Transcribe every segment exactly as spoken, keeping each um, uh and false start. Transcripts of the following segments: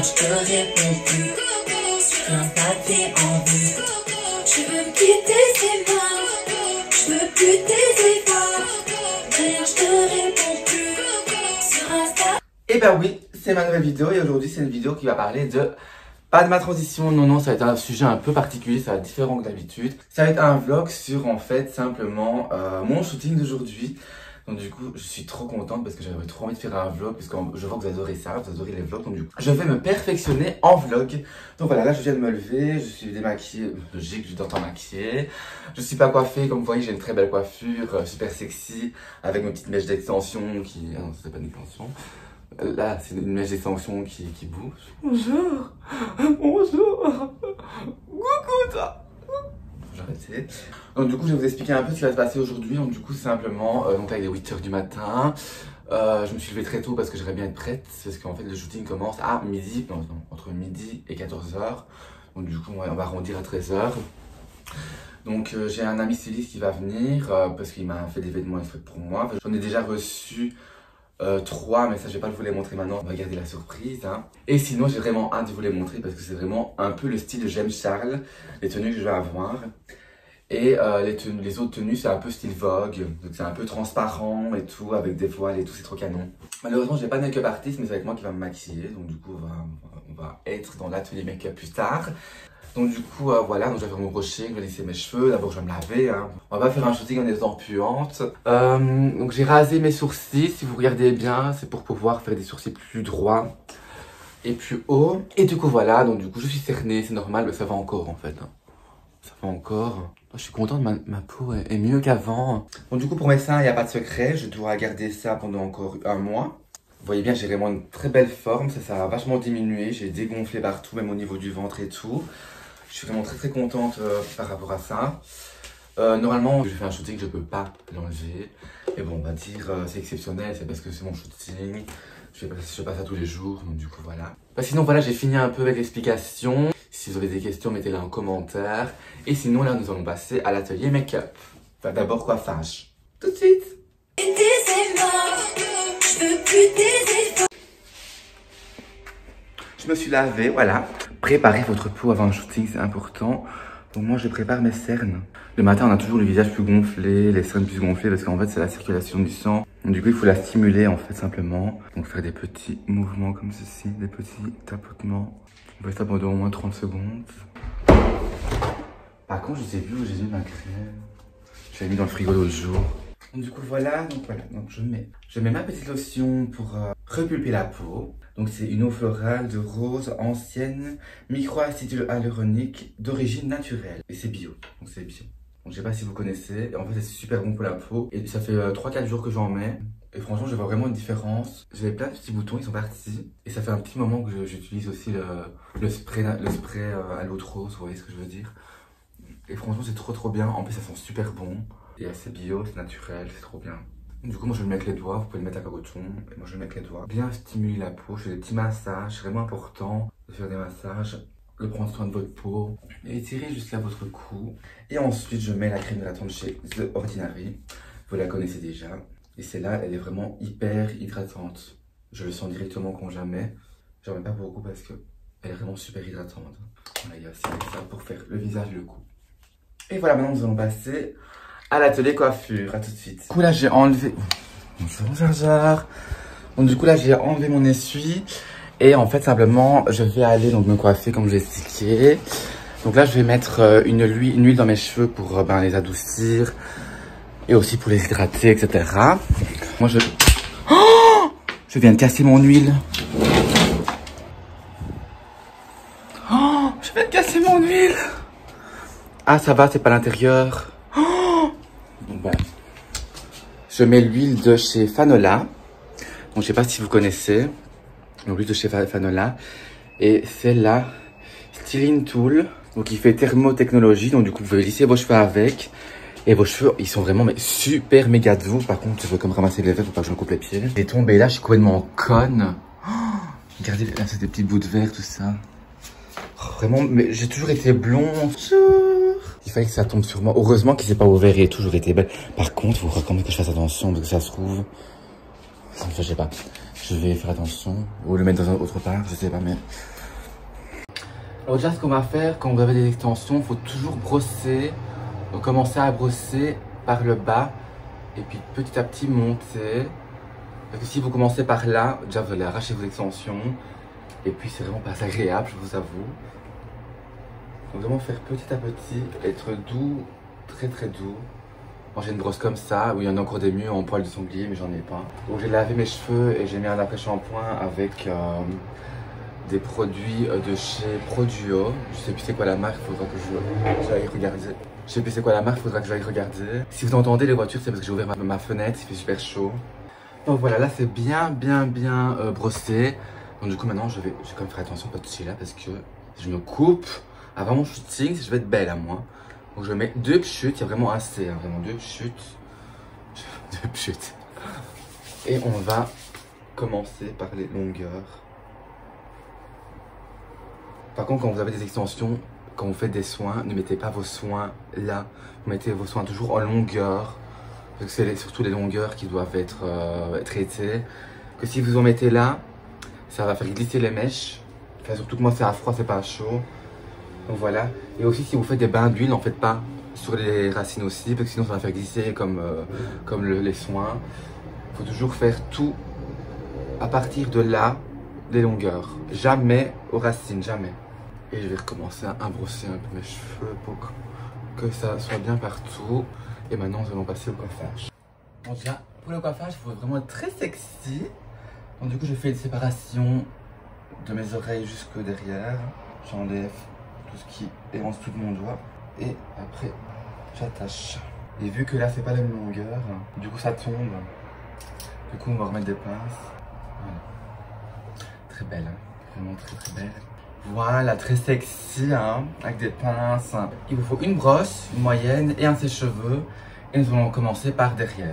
D'ailleurs je te réponds plus. Sur Insta t'es en vue. Je veux me quitter tes mains. Je veux plus tes efforts. D'ailleurs je te réponds plus. Sur Insta. Et bah oui, c'est ma nouvelle vidéo et aujourd'hui c'est une vidéo qui va parler de... Pas de ma transition, non non, ça va être un sujet un peu particulier, ça va être différent que d'habitude. Ça va être un vlog sur en fait simplement euh, mon shooting d'aujourd'hui. Donc du coup, je suis trop contente parce que j'avais trop envie de faire un vlog parce que je vois que vous adorez ça, vous adorez les vlogs. Donc du coup, je vais me perfectionner en vlog. Donc voilà, là je viens de me lever, je suis démaquillée, logique, je dois t'en maquiller. Je suis pas coiffée, comme vous voyez, j'ai une très belle coiffure, euh, super sexy, avec mes petites mèches d'extension qui... Ah non, c'était pas une extension. Là, c'est une mèche d'extension qui, qui bouge. Bonjour. Bonjour. Coucou toi. J'arrêtais. Donc du coup, je vais vous expliquer un peu ce qui va se passer aujourd'hui. Donc du coup, simplement, euh, donc là, il est huit heures du matin. Euh, je me suis levée très tôt parce que j'aimerais bien être prête. Parce qu'en fait, le shooting commence à midi. Non, non, entre midi et quatorze heures. Donc du coup, on va arrondir à treize heures. Donc euh, j'ai un ami styliste qui va venir euh, parce qu'il m'a fait des vêtements exprès pour moi. J'en ai déjà reçu Euh, trois, mais ça je vais pas vous les montrer maintenant, on va garder la surprise hein. Et sinon j'ai vraiment hâte de vous les montrer parce que c'est vraiment un peu le style de J'aime Charles, les tenues que je vais avoir. Et euh, les, tenues, les autres tenues c'est un peu style Vogue, donc c'est un peu transparent et tout, avec des voiles et tout, c'est trop canon. Malheureusement j'ai pas de make-up artiste, mais c'est avec moi qui va me maquiller, donc du coup on va, on va être dans l'atelier make-up plus tard. Donc du coup euh, voilà, donc je vais faire mon brushing, je vais lisser mes cheveux, d'abord je vais me laver hein. On va pas faire un shooting en étant puante. euh, Donc j'ai rasé mes sourcils, si vous regardez bien, c'est pour pouvoir faire des sourcils plus droits et plus hauts. Et du coup voilà, donc du coup je suis cernée, c'est normal, mais ça va encore en fait hein. Ça va encore. Je suis contente, ma, ma peau est, est mieux qu'avant. Donc du coup pour mes seins, il n'y a pas de secret, je dois garder ça pendant encore un mois. Vous voyez bien, j'ai vraiment une très belle forme, ça, ça a vachement diminué, j'ai dégonflé partout, même au niveau du ventre et tout. Je suis vraiment très très contente euh, par rapport à ça. Euh, normalement, je fais un shooting, je peux pas l'enlever. Mais bon, on va dire, euh, c'est exceptionnel, c'est parce que c'est mon shooting. Je fais, je fais pas ça tous les jours, donc du coup voilà. Bah, sinon voilà, j'ai fini un peu avec l'explication. Si vous avez des questions, mettez-les en commentaire. Et sinon là, nous allons passer à l'atelier make-up. Enfin, d'abord coiffage. Tout de suite. Je me suis lavé, voilà. Préparez votre peau avant le shooting, c'est important. Donc moi, je prépare mes cernes. Le matin, on a toujours le visage plus gonflé, les cernes plus gonflées, parce qu'en fait, c'est la circulation du sang. Donc, du coup, il faut la stimuler, en fait, simplement. Donc, faire des petits mouvements comme ceci, des petits tapotements. On fait ça pendant au moins trente secondes. Par contre, je sais plus où j'ai mis ma crème. Je l'ai mis dans le frigo l'autre jour. Donc, du coup, voilà. Donc, voilà. Donc, je mets, je mets ma petite lotion pour euh, repulper la peau. Donc c'est une eau florale de rose ancienne, micro-acide hyaluronique d'origine naturelle. Et c'est bio, donc c'est bio. Donc je sais pas si vous connaissez, et en fait c'est super bon pour la peau. Et ça fait euh, trois quatre jours que j'en mets. Et franchement je vois vraiment une différence. J'avais plein de petits boutons, ils sont partis. Et ça fait un petit moment que j'utilise aussi le, le spray, le spray euh, à l'eau de rose, vous voyez ce que je veux dire. Et franchement c'est trop trop bien, en plus ça sent super bon. Et c'est bio, c'est naturel, c'est trop bien. Du coup, moi je le mets avec les doigts, vous pouvez le mettre à coton, et moi je le mets avec les doigts. Bien stimuler la peau, je fais des petits massages, c'est vraiment important de faire des massages, de prendre soin de votre peau, et étirer jusqu'à votre cou. Et ensuite, je mets la crème hydratante chez The Ordinary, vous la connaissez déjà. Et celle-là, elle est vraiment hyper hydratante. Je le sens directement quand jamais. J'en mets pas beaucoup parce que elle est vraiment super hydratante. Voilà, il y a aussi ça pour faire le visage et le cou. Et voilà, maintenant nous allons passer à l'atelier coiffure, à tout de suite. Du coup là j'ai enlevé... Bonjour Jar Jar. Donc du coup là j'ai enlevé mon essuie. Et en fait simplement je vais aller donc me coiffer comme je l'ai expliqué. Donc là je vais mettre euh, une, huile, une huile dans mes cheveux pour euh, ben, les adoucir. Et aussi pour les hydrater, et cetera. Moi je... Oh, je viens de casser mon huile. Oh, je viens de casser mon huile. Ah ça va, c'est pas l'intérieur. Donc voilà. Je mets l'huile de chez Fanola. Donc je sais pas si vous connaissez. L'huile de chez Fanola. Et celle-là, Styling Tool. Donc il fait thermotechnologie. Donc du coup vous pouvez lisser vos cheveux avec. Et vos cheveux, ils sont vraiment mais, super méga doux. Par contre, je veux comme ramasser les verres pour pas que je me coupe les pieds. J'ai tombé là, je suis complètement conne. Oh, regardez, là c'est des petits bouts de verre, tout ça. Oh, vraiment, mais j'ai toujours été blond. Il fallait que ça tombe sur moi. Heureusement qu'il s'est pas ouvert et toujours été belle. Par contre, il faudra quand même que je fasse attention parce que ça se trouve. Enfin, je sais pas. Je vais faire attention. Ou le mettre dans un autre part, je sais pas, mais Alors déjà, ce qu'on va faire quand vous avez des extensions, il faut toujours brosser, donc commencer à brosser par le bas et puis petit à petit monter. Parce que si vous commencez par là, déjà vous allez arracher vos extensions et puis c'est vraiment pas agréable, je vous avoue. Donc vraiment faire petit à petit, être doux, très très doux. Moi j'ai une brosse comme ça, où il y en a encore des mieux en poil de sanglier, mais j'en ai pas. Donc j'ai lavé mes cheveux et j'ai mis un après-shampoing avec euh, des produits de chez Produo. Je sais plus c'est quoi la marque, il faudra que je j'aille regarder. Je sais plus c'est quoi la marque, il faudra que j'aille regarder. Si vous entendez les voitures, c'est parce que j'ai ouvert ma, ma fenêtre, il fait super chaud. Donc voilà, là c'est bien bien bien euh, brossé. Donc du coup maintenant je vais, je vais quand même faire attention pas toucher là parce que je me coupe avant mon shooting, je vais être belle à moi. Donc je mets deux pchutes, il y a vraiment assez, hein, vraiment deux pchutes. Deux pchutes. Et on va commencer par les longueurs. Par contre, quand vous avez des extensions, quand vous faites des soins, ne mettez pas vos soins là. Vous mettez vos soins toujours en longueur. Parce que c'est surtout les longueurs qui doivent être euh, traitées. Que si vous en mettez là, ça va faire glisser les mèches. Enfin, surtout que moi c'est à froid, c'est pas à chaud. Donc voilà. Et aussi si vous faites des bains d'huile, n'en faites pas sur les racines aussi. Parce que sinon ça va faire glisser comme, euh, comme le, les soins. Il faut toujours faire tout à partir de là, des longueurs. Jamais aux racines, jamais. Et je vais recommencer à brosser un peu mes cheveux pour que ça soit bien partout. Et maintenant, nous allons passer au coiffage. Bon, déjà, pour le coiffage, il faut vraiment être très sexy. Donc, du coup, je fais une séparation de mes oreilles jusque derrière. J'enlève tout ce qui est en dessous de mon doigt. Et après, j'attache. Et vu que là, c'est pas la même longueur, du coup, ça tombe. Du coup, on va remettre des pinces. Voilà. Très belle, hein. Vraiment très très belle. Voilà, très sexy, hein, avec des pinces. Il vous faut une brosse, une moyenne et un sèche-cheveux. Et nous allons commencer par derrière.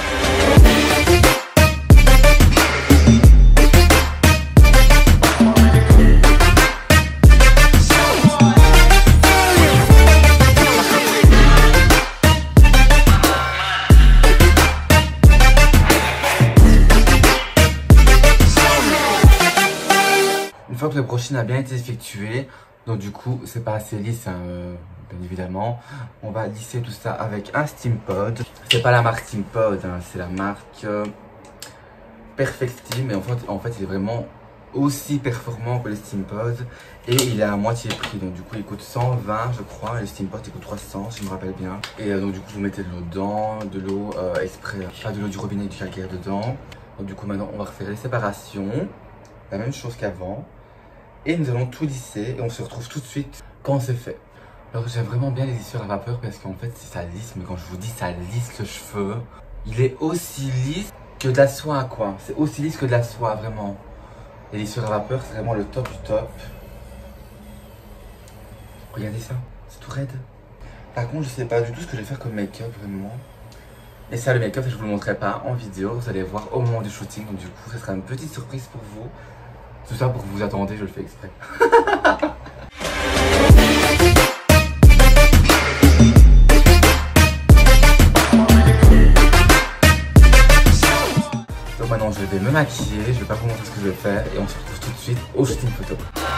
Une fois que le brushing a bien été effectué, donc du coup c'est pas assez lisse, hein, euh, bien évidemment, on va lisser tout ça avec un Steam Pod. C'est pas la marque Steam Pod, hein, c'est la marque euh, Perfect Steam, mais en fait, en fait il est vraiment aussi performant que le Steam Pod et il est à moitié prix, donc du coup il coûte cent vingt je crois et le Steam Pod il coûte trois cents si je me rappelle bien. Et euh, donc du coup vous mettez de l'eau dedans, de l'eau euh, exprès, pas de l'eau du robinet et du calcaire dedans. Donc du coup maintenant on va refaire les séparations, la même chose qu'avant. Et nous allons tout lisser et on se retrouve tout de suite quand c'est fait. Alors j'aime vraiment bien les lisseurs à vapeur parce qu'en fait ça lisse, mais quand je vous dis ça lisse le cheveu, il est aussi lisse que de la soie quoi. C'est aussi lisse que de la soie vraiment. Les lisseurs à vapeur c'est vraiment le top du top. Regardez ça, c'est tout raide. Par contre je sais pas du tout ce que je vais faire comme make-up vraiment. Et ça le make-up je vous le montrerai pas en vidéo, vous allez voir au moment du shooting. Donc du coup ce sera une petite surprise pour vous. Tout ça pour que vous attendiez, je le fais exprès. Donc maintenant je vais me maquiller, je vais pas vous montrer ce que je vais faire et on se retrouve tout de suite au shooting photo.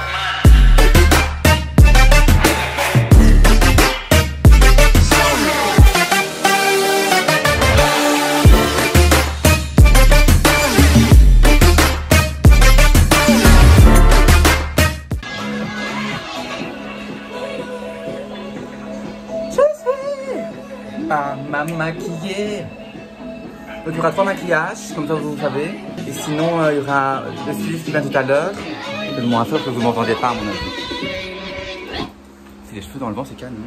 Ma maquillée. Donc il y aura trois maquillages, comme ça vous savez. Et sinon euh, il y aura le styliste qui vient tout à l'heure. C'est de moins fort que vous ne m'entendez pas à mon avis. C'est les cheveux dans le vent, c'est canon.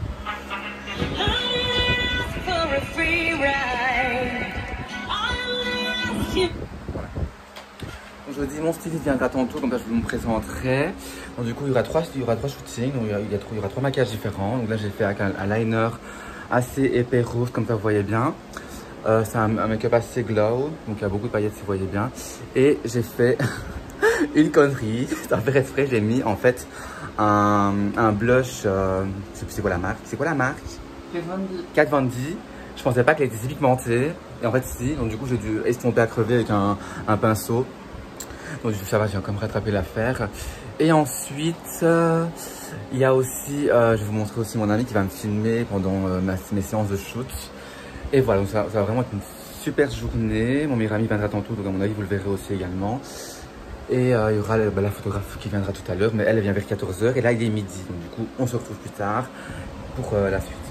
Donc je vous dis mon styliste viendra tantôt, comme ça je vous me présenterai. Donc du coup il y aura trois, il y aura trois shootings, donc il y, a, il, y a, il y aura trois maquillages différents. Donc là j'ai fait avec un, un liner assez épais rose comme ça vous voyez bien. Euh, c'est un, un make-up assez glow, donc il y a beaucoup de paillettes si vous voyez bien. Et j'ai fait une connerie, sans faire exprès, j'ai mis en fait un, un blush, euh, je sais plus c'est quoi la marque, c'est quoi la marque Kat Von D. Je pensais pas qu'elle était si pigmentée, et en fait si, donc du coup j'ai dû estomper à crever avec un, un pinceau. Donc ça va, j'ai encore rattrapé l'affaire. Et ensuite, euh, il y a aussi, euh, je vais vous montrer aussi mon ami qui va me filmer pendant euh, ma, mes séances de shoot. Et voilà, donc ça, ça va vraiment être une super journée. Mon meilleur ami viendra tantôt, donc à mon avis vous le verrez aussi également. Et euh, il y aura bah, la photographe qui viendra tout à l'heure, mais elle, elle vient vers quatorze heures. Et là il est midi, donc du coup on se retrouve plus tard pour euh, la suite.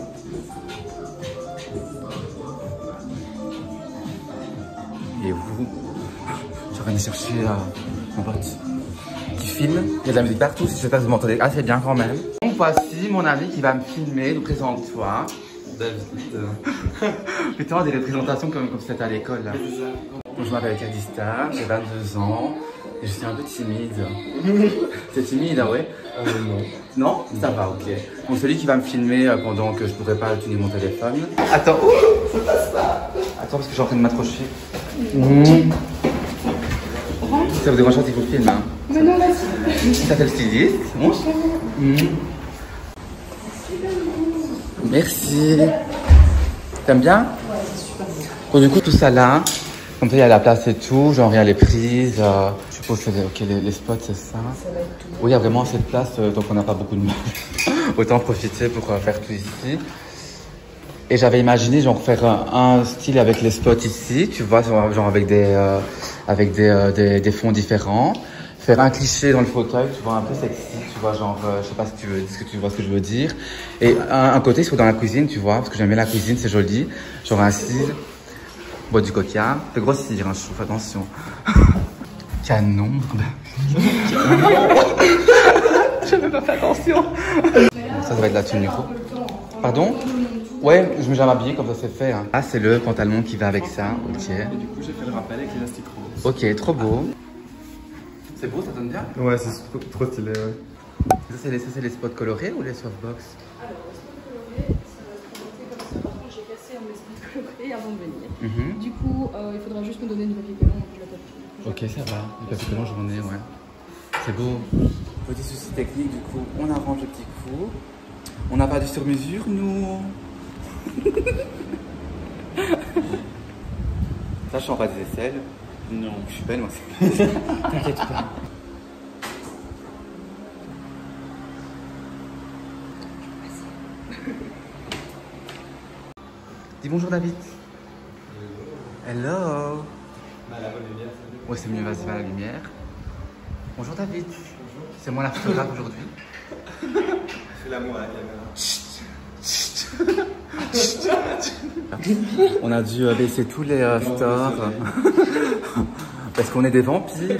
Et vous, je vais aller chercher euh, mon pote qui filme. Il y a de la musique partout, si j'espère que vous m'entendez assez bien quand même. Donc voici mon ami qui va me filmer, nous présente-toi. David. Putain, des représentations comme, comme c'était à l'école là. Donc, je m'appelle Cadista, j'ai vingt-deux ans et je suis un peu timide. C'est timide, ah ouais euh, Non. Non, ça va, ok. Donc celui qui va me filmer euh, pendant que je pourrais pas utiliser mon téléphone. Attends, ouh, c'est pas ça. Attends, parce que je suis en train de m'accrocher. Mmh. Ça vous dérange pas si je vous filme, hein? Mais non, vas-y. Ça fait le styliste. Bon. Mmh. Merci. T'aimes bien? Ouais, c'est super bien. Donc du coup tout ça là, comme ça il y a la place et tout, genre il y a les prises, euh, je suppose que okay, les, les spots c'est ça. Ça va être tout. Oui, il y a vraiment assez de place, euh, donc on n'a pas beaucoup de meubles. Autant profiter pour euh, faire tout ici. Et j'avais imaginé genre faire un, un style avec les spots ici, tu vois, genre avec des, euh, avec des, euh, des, des fonds différents. Faire un cliché dans le fauteuil, tu vois, un peu sexy, tu vois, genre, euh, je sais pas si tu veux, ce que tu vois ce que je veux dire. Et un, un côté, soit dans la cuisine, tu vois, parce que j'aime bien la cuisine, c'est joli. Genre un style, bois du coca, fais grossir, hein, je trouve, attention. Canon. J'avais pas fait attention. Bon, ça, ça va être la tenue. Pardon? Ouais, je me jamais habillé comme ça c'est fait. Hein. Ah, c'est le pantalon qui va avec ça, ok. Et du coup, j'ai fait le rappel avec l'élastique rose. Ok, trop beau. C'est beau, ça donne bien? Ouais, c'est trop stylé, ouais. Ça, c'est les, les spots colorés ou les softbox? Alors, les spots colorés, ça va se présenter comme ça. Par contre, j'ai cassé un de mes spots colorés avant de venir. Mm-hmm. Du coup, euh, il faudra juste me donner du papier collant pour que je la tape. Ok, ça va. Du papier collant, j'en ai, ouais. C'est beau. Petit souci technique, du coup, on arrange le petit coup. On n'a pas de sur-mesure, nous. Ça, je sens pas des aisselles. Non. Je suis belle, moi. T'inquiète pas. Dis bonjour, David. Hello. Hello. Bah, la bonne lumière, c'est mieux. Ouais, c'est mieux, vas-y, va à la lumière. Bonjour, David. Bonjour. C'est moi la photographe aujourd'hui. Je fais l'amour à la caméra. On a dû baisser tous les euh, stores parce qu'on est des vampires.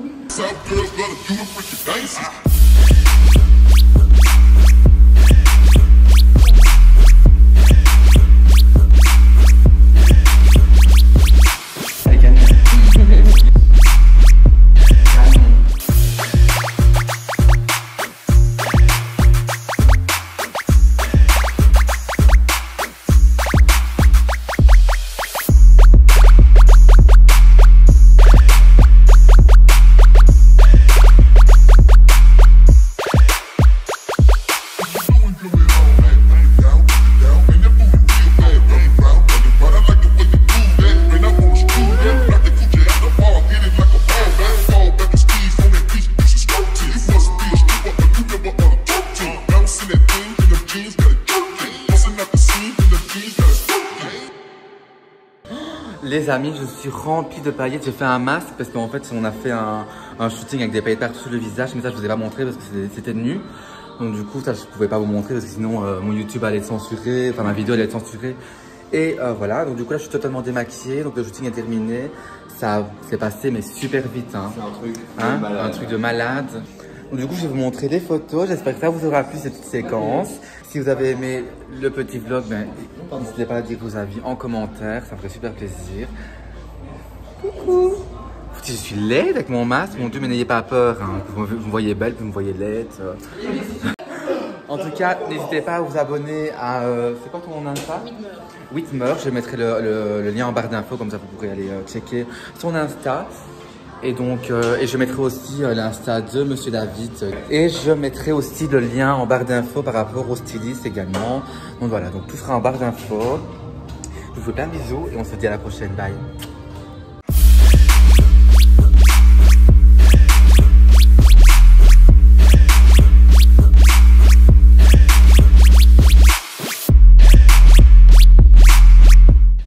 Les amis, je suis remplie de paillettes. J'ai fait un masque parce qu'en fait, on a fait un, un shooting avec des paillettes partout sur le visage. Mais ça, je vous ai pas montré parce que c'était nu. Donc du coup, ça, je pouvais pas vous montrer parce que sinon, euh, mon YouTube allait être censuré. Enfin, ma vidéo allait être censurée. Et euh, voilà. Donc du coup, là, je suis totalement démaquillée. Donc le shooting est terminé. Ça s'est passé, mais super vite. Hein. C'est un truc hein de malade. Un truc de malade. Donc, du coup, je vais vous montrer des photos. J'espère que ça vous aura plu, cette petite séquence. Si vous avez aimé le petit vlog, ben, n'hésitez pas à dire vos avis en commentaire. Ça me ferait super plaisir. Coucou. Je suis laide avec mon masque. Mon Dieu, mais n'ayez pas peur. Hein. Vous, vous me voyez belle, vous me voyez laide. En tout cas, n'hésitez pas à vous abonner à... Euh, c'est quoi ton Insta? Whitmer. Je mettrai le, le, le lien en barre d'infos. Comme ça, vous pourrez aller euh, checker son Insta. Et donc, euh, et je mettrai aussi euh, l'Insta de Monsieur David. Et je mettrai aussi le lien en barre d'infos par rapport au styliste également. Donc voilà, donc tout sera en barre d'infos. Je vous fais plein de bisous et on se dit à la prochaine. Bye.